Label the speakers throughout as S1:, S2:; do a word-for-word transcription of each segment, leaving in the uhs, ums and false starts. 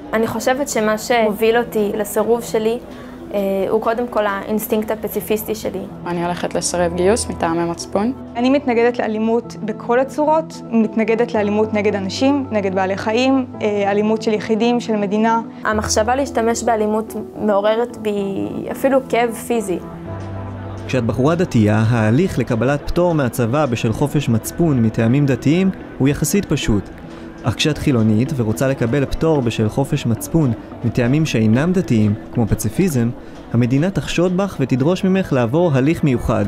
S1: אני חושבת שמה שהוביל אותי לסירוב שלי הוא קודם כל האינסטינקט הפציפיסטי שלי.
S2: אני הולכת לסרב גיוס מטעמי מצפון.
S3: אני מתנגדת לאלימות בכל הצורות, מתנגדת לאלימות נגד אנשים, נגד בעלי חיים, אלימות של יחידים, של מדינה.
S1: המחשבה להשתמש באלימות מעוררת בי אפילו כאב פיזי.
S4: כשאת בחורה דתייה, ההליך לקבלת פטור מהצבא בשל חופש מצפון מטעמים דתיים הוא יחסית פשוט. אך כשאת חילונית ורוצה לקבל פטור בשל חופש מצפון מטעמים שאינם דתיים, כמו פציפיזם, המדינה תחשוד בך ותדרוש ממך לעבור הליך מיוחד.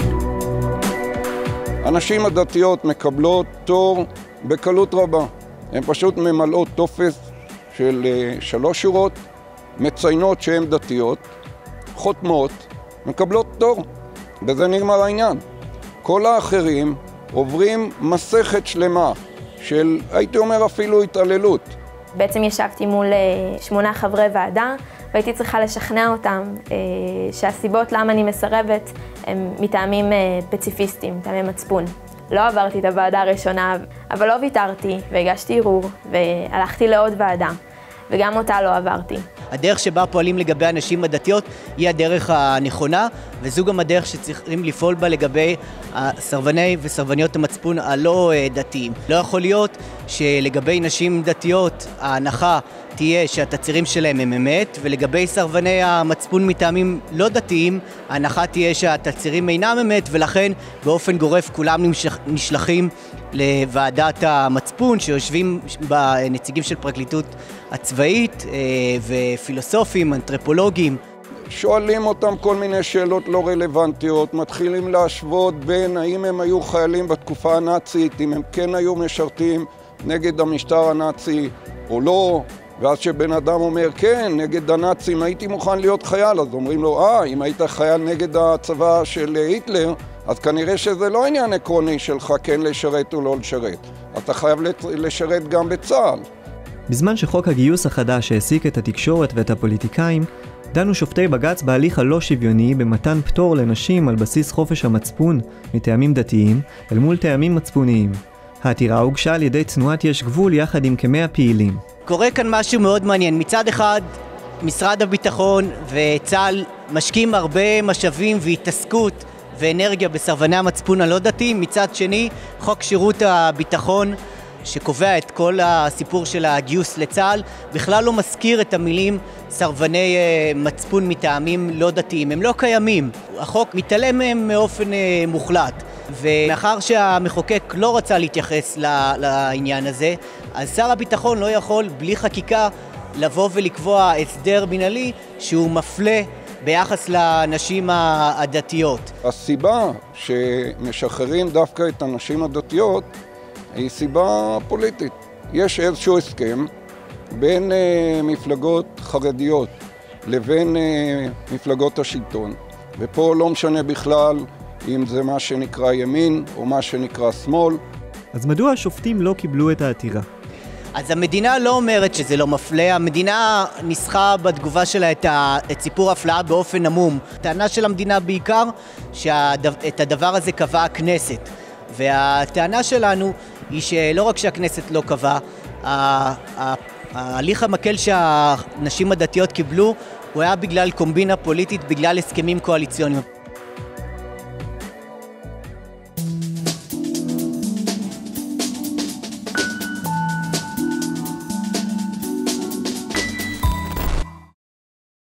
S5: הנשים הדתיות מקבלות פטור בקלות רבה. הן פשוט ממלאות טופס של שלוש שורות, מציינות שהן דתיות, חותמות, מקבלות פטור. בזה נגמר העניין. כל האחרים עוברים מסכת שלמה של, הייתי אומר, אפילו התעללות.
S1: בעצם ישבתי מול שמונה חברי ועדה, והייתי צריכה לשכנע אותם שהסיבות למה אני מסרבת הם מטעמים פציפיסטיים, מטעמי מצפון. לא עברתי את הוועדה הראשונה, אבל לא ויתרתי והגשתי ערעור והלכתי לעוד ועדה, וגם אותה לא עברתי.
S6: הדרך שבה פועלים לגבי הנשים הדתיות היא הדרך הנכונה, וזו גם הדרך שצריכים לפעול בה לגבי הסרבני וסרבניות המצפון הלא דתיים. לא יכול להיות שלגבי נשים דתיות ההנחה תהיה שהתצהירים שלהם הם אמת, ולגבי סרבני המצפון מטעמים לא דתיים ההנחה תהיה שהתצהירים אינם אמת, ולכן באופן גורף כולם נשלחים לוועדת המצפון שיושבים בנציגים של פרקליטות הצבאית ופילוסופים, אנתרופולוגים.
S5: שואלים אותם כל מיני שאלות לא רלוונטיות, מתחילים להשוות בין האם הם היו חיילים בתקופה הנאצית, אם הם כן היו משרתים נגד המשטר הנאצי או לא, ואז שבן אדם אומר כן, נגד הנאצים הייתי מוכן להיות חייל, אז אומרים לו, אה, אם היית חייל נגד הצבא של היטלר, אז כנראה שזה לא עניין עקרוני שלך כן לשרת או לא לשרת. אתה חייב לשרת גם בצה"ל.
S4: בזמן שחוק הגיוס החדש העסיק את התקשורת ואת הפוליטיקאים, דנו שופטי בג"ץ בהליך הלא שוויוני במתן פטור לנשים על בסיס חופש המצפון מטעמים דתיים אל מול טעמים מצפוניים. העתירה הוגשה על ידי תנועת יש גבול יחד עם כמאה פעילים.
S6: קורה כאן משהו מאוד מעניין. מצד אחד, משרד הביטחון וצה"ל משקיעים הרבה משאבים והתעסקות ואנרגיה בסרבני המצפון הלא דתיים. מצד שני, חוק שירות הביטחון שקובע את כל הסיפור של הגיוס לצה"ל בכלל לא מזכיר את המילים סרבני מצפון מטעמים לא דתיים. הם לא קיימים. החוק מתעלם מהם מאופן מוחלט. ומאחר שהמחוקק לא רצה להתייחס לעניין הזה, אז שר הביטחון לא יכול בלי חקיקה לבוא ולקבוע הסדר מינהלי שהוא מפלה ביחס לנשים הדתיות.
S5: הסיבה שמשחררים דווקא את הנשים הדתיות היא סיבה פוליטית. יש איזשהו הסכם בין uh, מפלגות חרדיות לבין uh, מפלגות השלטון, ופה לא משנה בכלל אם זה מה שנקרא ימין או מה שנקרא שמאל.
S4: אז מדוע השופטים לא קיבלו את העתירה?
S6: אז המדינה לא אומרת שזה לא מפלה, המדינה ניסחה בתגובה שלה את, ה... את סיפור ההפלאה באופן עמום. הטענה של המדינה בעיקר שאת הדבר הזה קבעה הכנסת, והטענה שלנו היא שלא רק שהכנסת לא קבעה, ההליך המקל שהנשים הדתיות קיבלו הוא היה בגלל קומבינה פוליטית, בגלל הסכמים קואליציוניים.